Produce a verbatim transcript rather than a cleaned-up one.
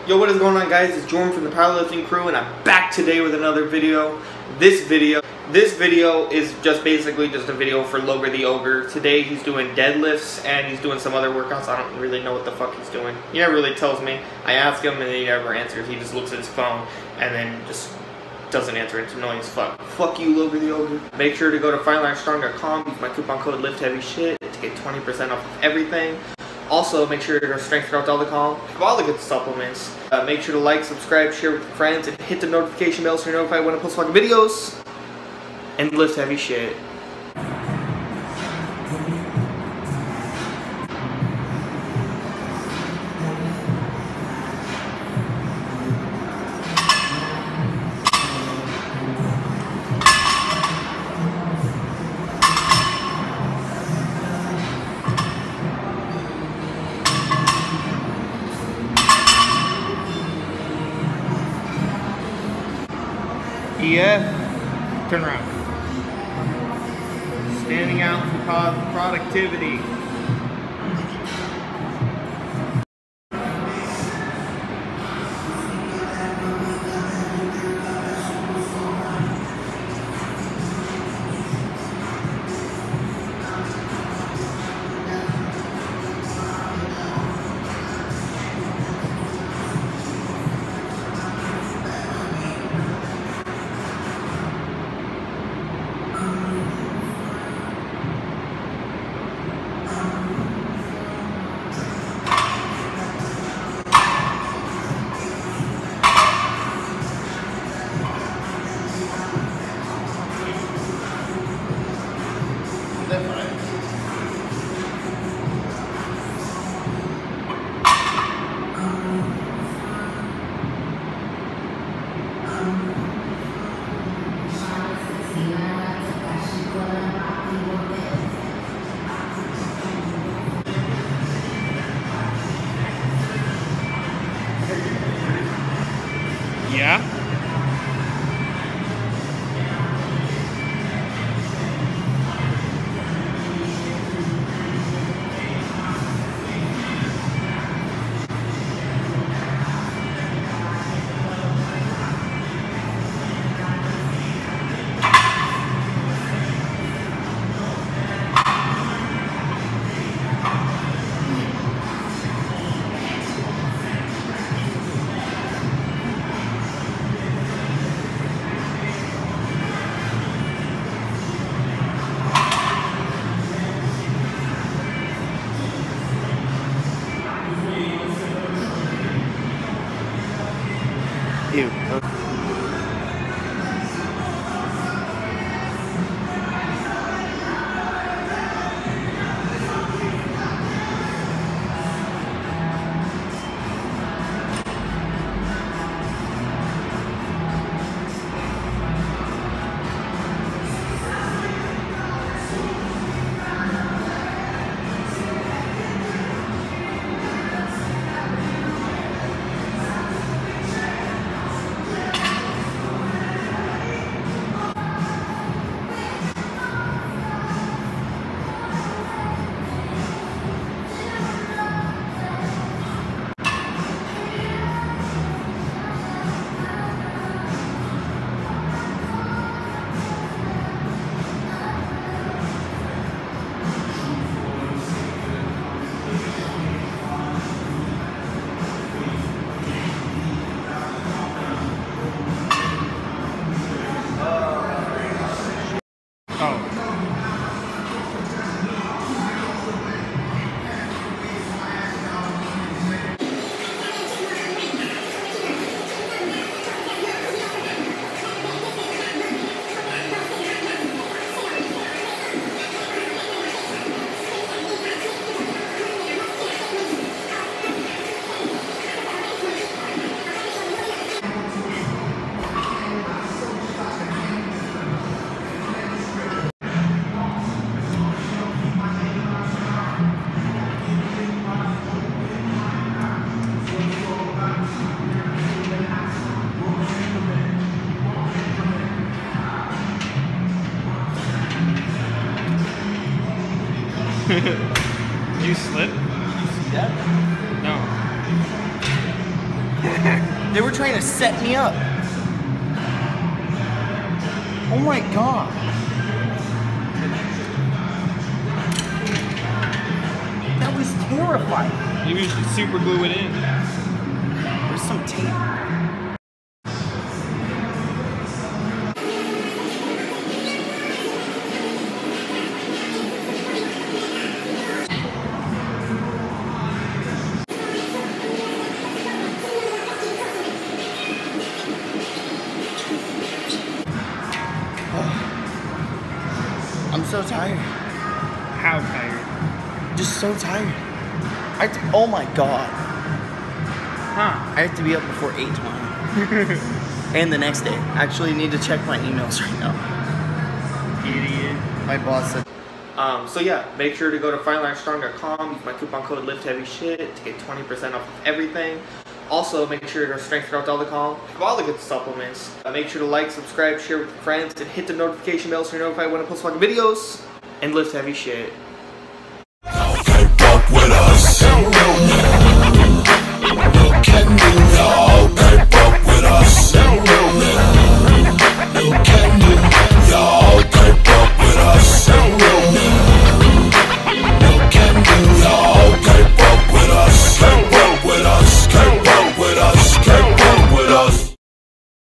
Yo, what is going on, guys? It's Jordan from the Powerlifting Crew, and I'm back today with another video. This video, this video is just basically just a video for Logar the Ogre. Today he's doing deadlifts and he's doing some other workouts. I don't really know what the fuck he's doing. He never really tells me. I ask him and he never answers. He just looks at his phone and then just doesn't answer. It's annoying as fuck. Fuck you, Logar the Ogre. Make sure to go to fight line strong dot com. Use my coupon code LIFTHEAVYSHIT to get twenty percent off of everything. Also, make sure to go to strength throughout all the call. Have all the good supplements. Uh, make sure to like, subscribe, share with your friends, and hit the notification bell so you're notified when I post fucking videos. And lift heavy shit. E F, turn around. Standing out for productivity. Yeah? Ew. Did you slip? Did you see that? No. They were trying to set me up. Oh my god. That was terrifying. Maybe you should super glue it in. There's some tape. I'm so tired. How tired? Just so tired. I have to, oh my god. Huh? I have to be up before eight tomorrow. And the next day. Actually need to check my emails right now. Idiot. My boss said. Um, so yeah, make sure to go to fireline strong dot com, use my coupon code LIFTHEAVYSHIT to get twenty percent off of everything. Also, make sure to strengthen out all the call, all the good supplements. Uh, make sure to like, subscribe, share with your friends, and hit the notification bell so you're notified when I post fucking videos. And lift heavy shit. Keep up with us. Look at me now.